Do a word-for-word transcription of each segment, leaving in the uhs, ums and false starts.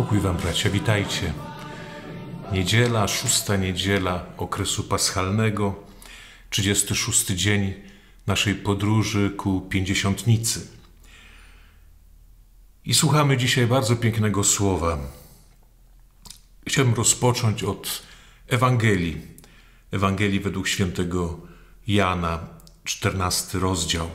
Pokój wam, bracia, witajcie. Niedziela, szósta niedziela okresu paschalnego, trzydziesty szósty dzień naszej podróży ku Pięćdziesiątnicy. I słuchamy dzisiaj bardzo pięknego słowa. Chciałbym rozpocząć od Ewangelii. Ewangelii według świętego Jana, czternasty rozdział.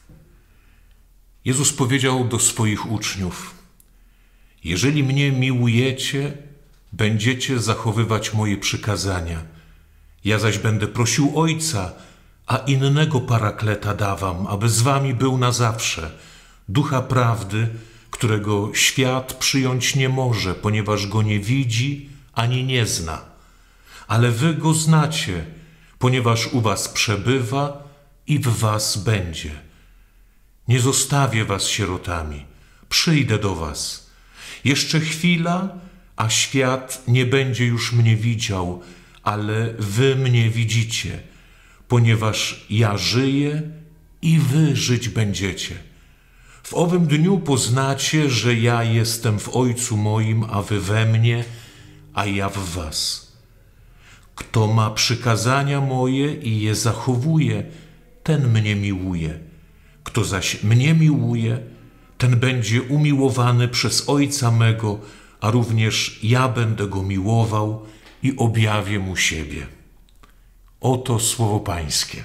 Jezus powiedział do swoich uczniów: jeżeli mnie miłujecie, będziecie zachowywać moje przykazania. Ja zaś będę prosił Ojca, a innego Parakleta dawam, aby z wami był na zawsze, Ducha Prawdy, którego świat przyjąć nie może, ponieważ go nie widzi ani nie zna. Ale wy go znacie, ponieważ u was przebywa i w was będzie. Nie zostawię was sierotami, przyjdę do was. Jeszcze chwila, a świat nie będzie już mnie widział, ale wy mnie widzicie, ponieważ ja żyję i wy żyć będziecie. W owym dniu poznacie, że ja jestem w Ojcu moim, a wy we mnie, a ja w was. Kto ma przykazania moje i je zachowuje, ten mnie miłuje. Kto zaś mnie miłuje, ten będzie umiłowany przez Ojca mego, a również ja będę go miłował i objawię mu siebie. Oto słowo Pańskie.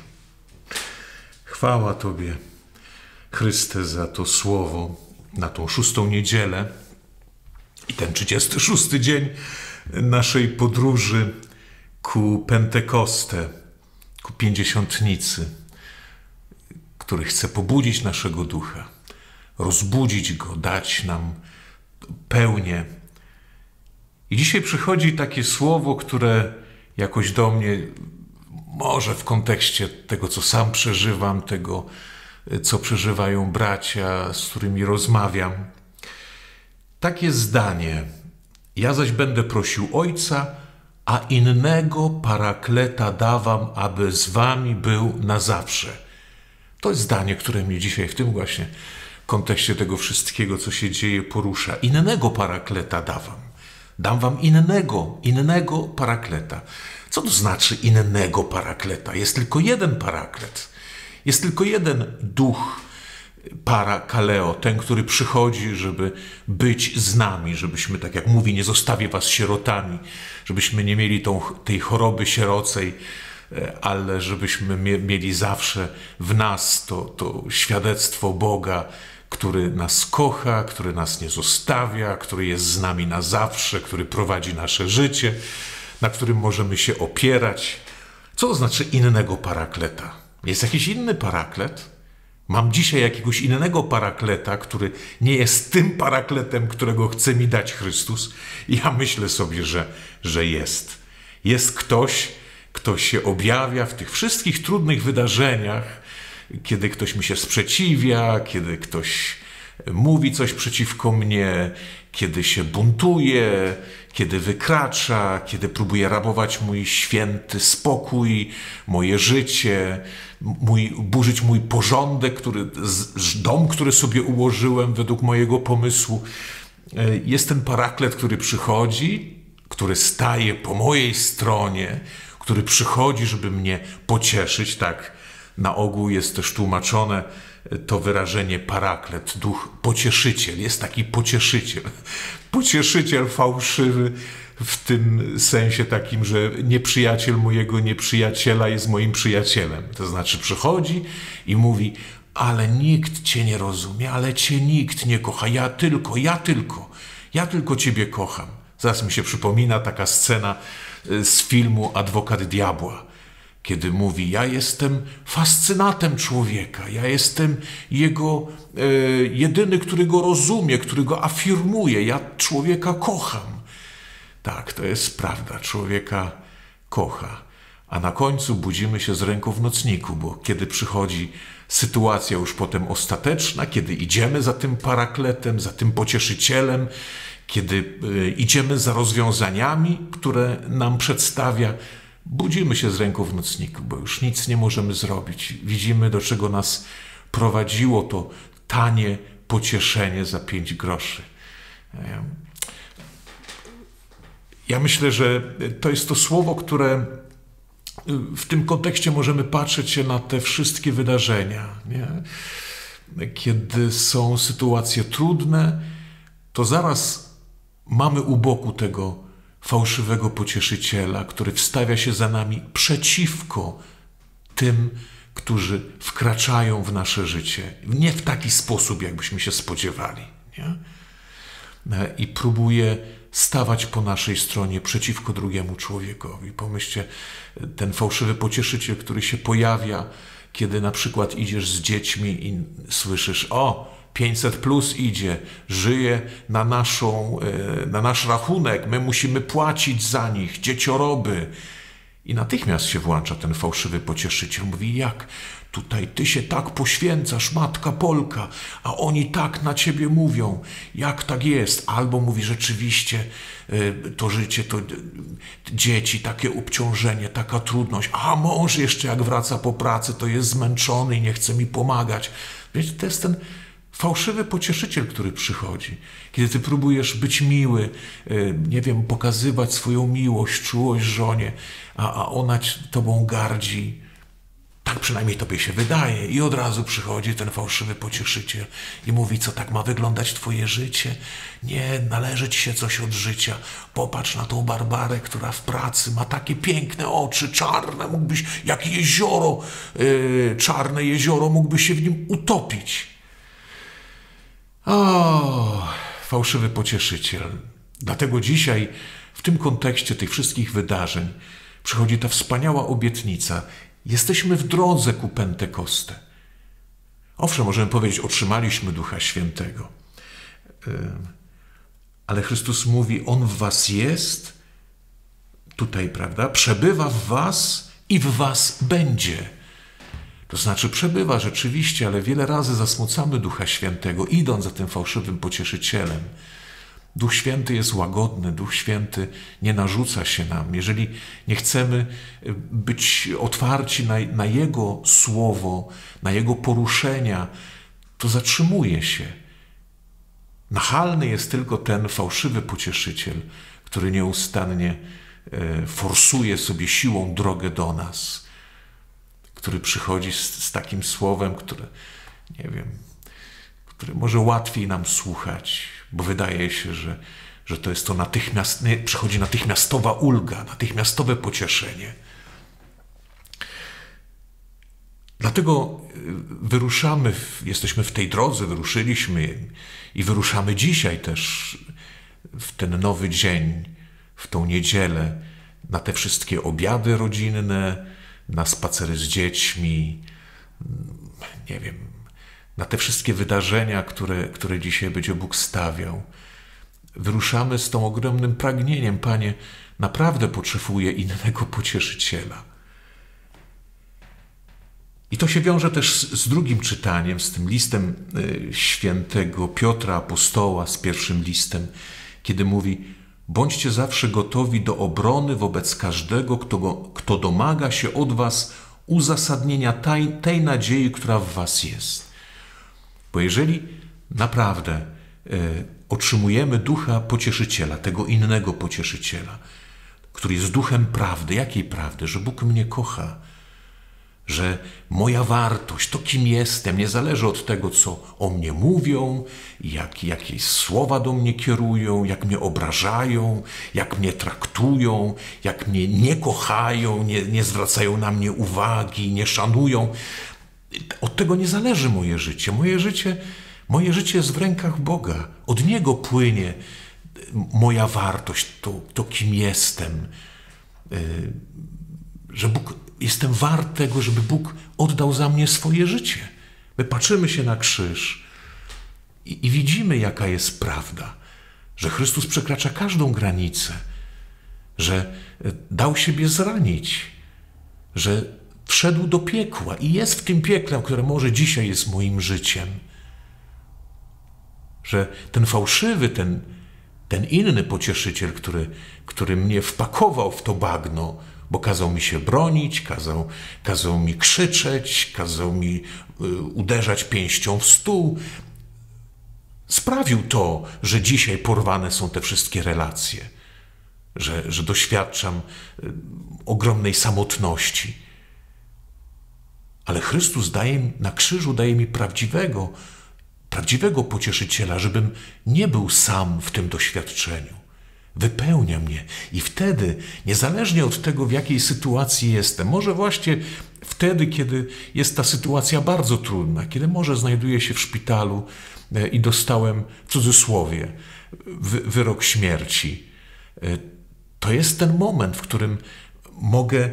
Chwała Tobie, Chryste, za to słowo na tą szóstą niedzielę i ten trzydziesty szósty dzień naszej podróży ku Pentekoste, ku Pięćdziesiątnicy, który chce pobudzić naszego ducha, rozbudzić go, dać nam pełnię. I dzisiaj przychodzi takie słowo, które jakoś do mnie, może w kontekście tego, co sam przeżywam, tego, co przeżywają bracia, z którymi rozmawiam. Takie zdanie: ja zaś będę prosił Ojca, a innego Parakleta dawam, aby z wami był na zawsze. To jest zdanie, które mnie dzisiaj w tym właśnie kontekście tego wszystkiego, co się dzieje, porusza. Innego Parakleta dawam. Dam wam innego, innego Parakleta. Co to znaczy innego Parakleta? Jest tylko jeden Paraklet. Jest tylko jeden duch, Parakaleo, ten, który przychodzi, żeby być z nami, żebyśmy, tak jak mówi, nie zostawię was sierotami, żebyśmy nie mieli tą, tej choroby sierocej, ale żebyśmy mieli zawsze w nas to, to świadectwo Boga, który nas kocha, który nas nie zostawia, który jest z nami na zawsze, który prowadzi nasze życie, na którym możemy się opierać. Co to znaczy innego Parakleta? Jest jakiś inny Paraklet? Mam dzisiaj jakiegoś innego Parakleta, który nie jest tym Parakletem, którego chce mi dać Chrystus? I ja myślę sobie, że, że jest. Jest ktoś, kto się objawia w tych wszystkich trudnych wydarzeniach, kiedy ktoś mi się sprzeciwia, kiedy ktoś mówi coś przeciwko mnie, kiedy się buntuje, kiedy wykracza, kiedy próbuje rabować mój święty spokój, moje życie, mój, burzyć mój porządek, który, dom, który sobie ułożyłem według mojego pomysłu. Jest ten Paraklet, który przychodzi, który staje po mojej stronie, który przychodzi, żeby mnie pocieszyć. Tak, na ogół jest też tłumaczone to wyrażenie Paraklet, duch pocieszyciel. Jest taki pocieszyciel. Pocieszyciel fałszywy w tym sensie takim, że nieprzyjaciel mojego nieprzyjaciela jest moim przyjacielem. To znaczy przychodzi i mówi: ale nikt cię nie rozumie, ale cię nikt nie kocha. Ja tylko, ja tylko, ja tylko ciebie kocham. Zaraz mi się przypomina taka scena z filmu Adwokat Diabła, kiedy mówi: ja jestem fascynatem człowieka, ja jestem jego e, jedyny, który go rozumie, który go afirmuje, ja człowieka kocham. Tak, to jest prawda, człowieka kocha. A na końcu budzimy się z ręką w nocniku, bo kiedy przychodzi sytuacja już potem ostateczna, kiedy idziemy za tym Parakletem, za tym pocieszycielem, kiedy e, idziemy za rozwiązaniami, które nam przedstawia, budzimy się z ręką w nocniku, bo już nic nie możemy zrobić. Widzimy, do czego nas prowadziło to tanie pocieszenie za pięć groszy. Ja myślę, że to jest to słowo, które w tym kontekście możemy patrzeć się na te wszystkie wydarzenia. Nie? Kiedy są sytuacje trudne, to zaraz mamy u boku tego fałszywego pocieszyciela, który wstawia się za nami przeciwko tym, którzy wkraczają w nasze życie. Nie w taki sposób, jakbyśmy się spodziewali. Nie? I próbuje stawać po naszej stronie przeciwko drugiemu człowiekowi. Pomyślcie, ten fałszywy pocieszyciel, który się pojawia, kiedy na przykład idziesz z dziećmi i słyszysz: o, pięćset plus idzie, żyje na, naszą, na nasz rachunek, my musimy płacić za nich, dziecioroby. I natychmiast się włącza ten fałszywy pocieszyciel. Mówi: jak tutaj ty się tak poświęcasz, matka Polka, a oni tak na ciebie mówią. Jak tak jest? Albo mówi: rzeczywiście to życie, to dzieci, takie obciążenie, taka trudność. A mąż jeszcze jak wraca po pracy, to jest zmęczony i nie chce mi pomagać. Wiecie, to jest ten fałszywy pocieszyciel, który przychodzi. Kiedy ty próbujesz być miły, nie wiem, pokazywać swoją miłość, czułość żonie, a, a ona tobą gardzi. Tak przynajmniej tobie się wydaje. I od razu przychodzi ten fałszywy pocieszyciel i mówi: co, tak ma wyglądać twoje życie? Nie, należy ci się coś od życia. Popatrz na tą Barbarę, która w pracy ma takie piękne oczy, czarne, mógłbyś, jak jezioro, yy, czarne jezioro, mógłbyś się w nim utopić. O, fałszywy pocieszyciel. Dlatego dzisiaj w tym kontekście tych wszystkich wydarzeń przychodzi ta wspaniała obietnica. Jesteśmy w drodze ku Pentekoste. Owszem, możemy powiedzieć, otrzymaliśmy Ducha Świętego. Ale Chrystus mówi: On w was jest, tutaj, prawda, przebywa w was i w was będzie. To znaczy przebywa rzeczywiście, ale wiele razy zasmucamy Ducha Świętego, idąc za tym fałszywym pocieszycielem. Duch Święty jest łagodny, Duch Święty nie narzuca się nam. Jeżeli nie chcemy być otwarci na, na Jego słowo, na Jego poruszenia, to zatrzymuje się. Nachalny jest tylko ten fałszywy pocieszyciel, który nieustannie forsuje sobie siłą drogę do nas, który przychodzi z, z takim słowem, które, nie wiem, które może łatwiej nam słuchać, bo wydaje się, że, że to jest to natychmiast, nie, przychodzi natychmiastowa ulga, natychmiastowe pocieszenie. Dlatego wyruszamy, jesteśmy w tej drodze, wyruszyliśmy i wyruszamy dzisiaj też w ten nowy dzień, w tą niedzielę, na te wszystkie obiady rodzinne, na spacery z dziećmi, nie wiem, na te wszystkie wydarzenia, które, które dzisiaj będzie Bóg stawiał. Wyruszamy z tą ogromnym pragnieniem: Panie, naprawdę potrzebuję innego pocieszyciela. I to się wiąże też z, z drugim czytaniem, z tym listem y, świętego Piotra Apostoła, z pierwszym listem, kiedy mówi: bądźcie zawsze gotowi do obrony wobec każdego, kto, go, kto domaga się od was uzasadnienia tej, tej nadziei, która w was jest. Bo jeżeli naprawdę y, otrzymujemy Ducha Pocieszyciela, tego innego Pocieszyciela, który jest Duchem prawdy, jakiej prawdy? Że Bóg mnie kocha, że moja wartość, to kim jestem, nie zależy od tego, co o mnie mówią, jak, jakie słowa do mnie kierują, jak mnie obrażają, jak mnie traktują, jak mnie nie kochają, nie, nie zwracają na mnie uwagi, nie szanują. Od tego nie zależy moje życie. Moje życie, moje życie jest w rękach Boga. Od Niego płynie moja wartość, to, to kim jestem. Że Bóg, jestem wart tego, żeby Bóg oddał za mnie swoje życie. My patrzymy się na krzyż i, i widzimy, jaka jest prawda. Że Chrystus przekracza każdą granicę. Że dał siebie zranić. Że wszedł do piekła i jest w tym piekle, które może dzisiaj jest moim życiem. Że ten fałszywy, ten, ten inny pocieszyciel, który, który mnie wpakował w to bagno, bo kazał mi się bronić, kazał, kazał mi krzyczeć, kazał mi y, uderzać pięścią w stół, sprawił to, że dzisiaj porwane są te wszystkie relacje. że, że doświadczam ogromnej samotności. Ale Chrystus daje, na krzyżu daje mi prawdziwego, prawdziwego pocieszyciela, żebym nie był sam w tym doświadczeniu. Wypełnia mnie i wtedy, niezależnie od tego, w jakiej sytuacji jestem, może właśnie wtedy, kiedy jest ta sytuacja bardzo trudna, kiedy może znajduję się w szpitalu i dostałem, w cudzysłowie, wy, wyrok śmierci, to jest ten moment, w którym mogę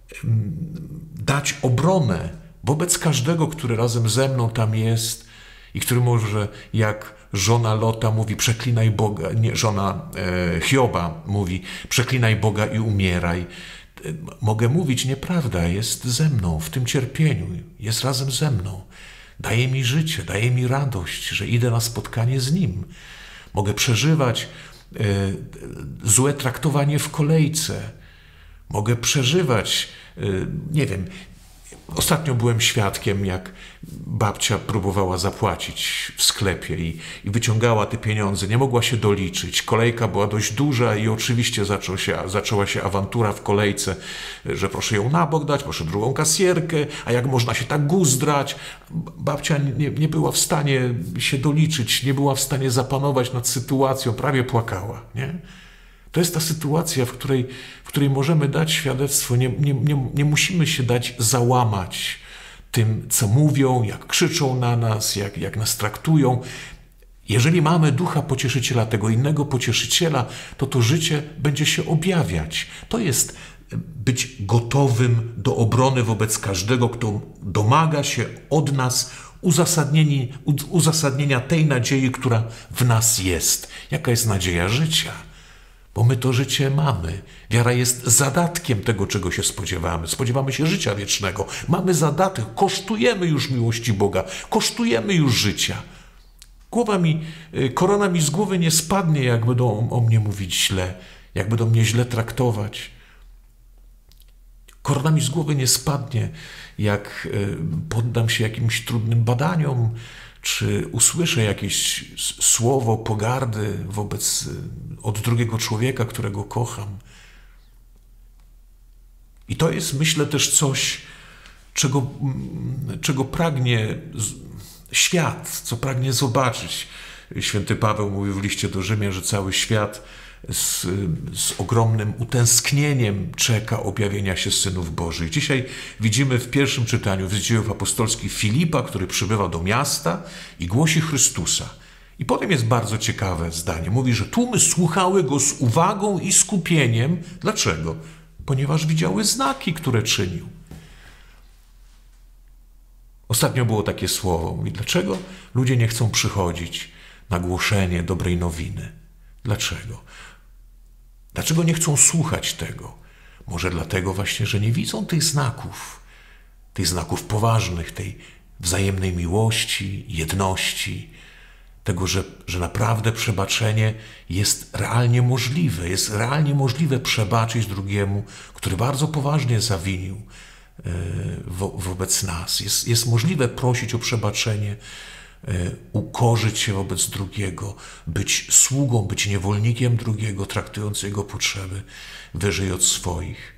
dać obronę wobec każdego, który razem ze mną tam jest i który może, jak żona Lota mówi, przeklinaj Boga, nie, żona e, Hioba mówi, przeklinaj Boga i umieraj. Mogę mówić, nieprawda, jest ze mną w tym cierpieniu, jest razem ze mną. Daje mi życie, daje mi radość, że idę na spotkanie z Nim. Mogę przeżywać e, złe traktowanie w kolejce. Mogę przeżywać, e, nie wiem, ostatnio byłem świadkiem, jak babcia próbowała zapłacić w sklepie i, i wyciągała te pieniądze, nie mogła się doliczyć. Kolejka była dość duża i oczywiście zaczął się, zaczęła się awantura w kolejce, że proszę ją na bok dać, proszę drugą kasjerkę, a jak można się tak guzdrać. Babcia nie, nie była w stanie się doliczyć, nie była w stanie zapanować nad sytuacją, prawie płakała, nie? To jest ta sytuacja, w której, w której możemy dać świadectwo. Nie, nie, nie, nie musimy się dać załamać tym, co mówią, jak krzyczą na nas, jak, jak nas traktują. Jeżeli mamy ducha pocieszyciela, tego innego pocieszyciela, to to życie będzie się objawiać. To jest być gotowym do obrony wobec każdego, kto domaga się od nas uzasadnienia tej nadziei, która w nas jest. Jaka jest nadzieja życia? Bo my to życie mamy. Wiara jest zadatkiem tego, czego się spodziewamy. Spodziewamy się życia wiecznego. Mamy zadatek, kosztujemy już miłości Boga, kosztujemy już życia. Głowa mi, korona mi z głowy nie spadnie, jak będą o mnie mówić źle, jak będą mnie źle traktować. Korona mi z głowy nie spadnie, jak poddam się jakimś trudnym badaniom, czy usłyszę jakieś słowo pogardy wobec od drugiego człowieka, którego kocham. I to jest, myślę, też coś, czego, czego pragnie świat, co pragnie zobaczyć. Święty Paweł mówił w liście do Rzymian, że cały świat z, z ogromnym utęsknieniem czeka objawienia się synów Bożych. Dzisiaj widzimy w pierwszym czytaniu z Dziejów Apostolskich Filipa, który przybywa do miasta i głosi Chrystusa. I potem jest bardzo ciekawe zdanie. Mówi, że tłumy słuchały go z uwagą i skupieniem. Dlaczego? Ponieważ widziały znaki, które czynił. Ostatnio było takie słowo. Mówi, dlaczego ludzie nie chcą przychodzić na głoszenie dobrej nowiny? Dlaczego? Dlaczego nie chcą słuchać tego? Może dlatego właśnie, że nie widzą tych znaków, tych znaków poważnych, tej wzajemnej miłości, jedności, tego, że, że naprawdę przebaczenie jest realnie możliwe, jest realnie możliwe przebaczyć drugiemu, który bardzo poważnie zawinił wo, wobec nas. Jest, jest możliwe prosić o przebaczenie, ukorzyć się wobec drugiego, być sługą, być niewolnikiem drugiego, traktując jego potrzeby wyżej od swoich.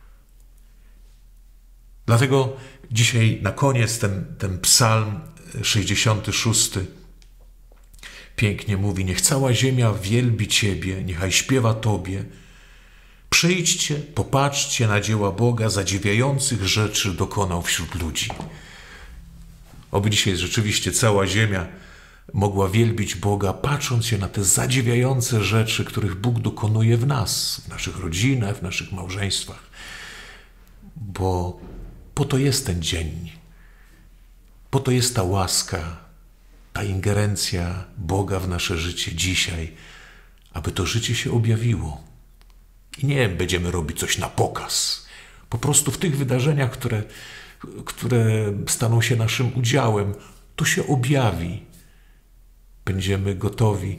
Dlatego dzisiaj na koniec ten, ten psalm sześćdziesiąty szósty pięknie mówi: niech cała ziemia wielbi Ciebie, niechaj śpiewa Tobie. Przyjdźcie, popatrzcie na dzieła Boga, zadziwiających rzeczy dokonał wśród ludzi. Oby dzisiaj rzeczywiście cała ziemia mogła wielbić Boga, patrząc się na te zadziwiające rzeczy, których Bóg dokonuje w nas, w naszych rodzinach, w naszych małżeństwach. Bo po to jest ten dzień, po to jest ta łaska, ta ingerencja Boga w nasze życie dzisiaj, aby to życie się objawiło. I nie będziemy robić coś na pokaz. Po prostu w tych wydarzeniach, które które staną się naszym udziałem, to się objawi. Będziemy gotowi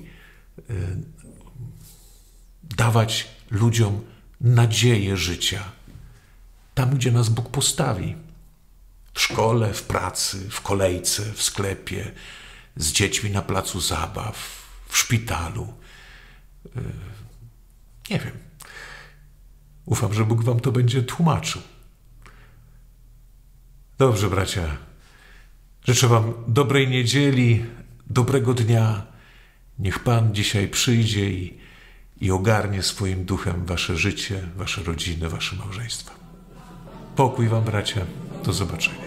dawać ludziom nadzieję życia. Tam, gdzie nas Bóg postawi. W szkole, w pracy, w kolejce, w sklepie, z dziećmi na placu zabaw, w szpitalu. Nie wiem. Ufam, że Bóg wam to będzie tłumaczył. Dobrze, bracia. Życzę wam dobrej niedzieli, dobrego dnia. Niech Pan dzisiaj przyjdzie i, i ogarnie swoim duchem wasze życie, wasze rodziny, wasze małżeństwa. Pokój wam, bracia. Do zobaczenia.